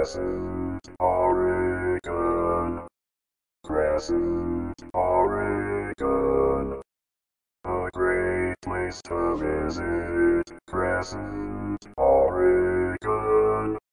Crescent, Oregon. Crescent, Oregon. A great place to visit. Crescent.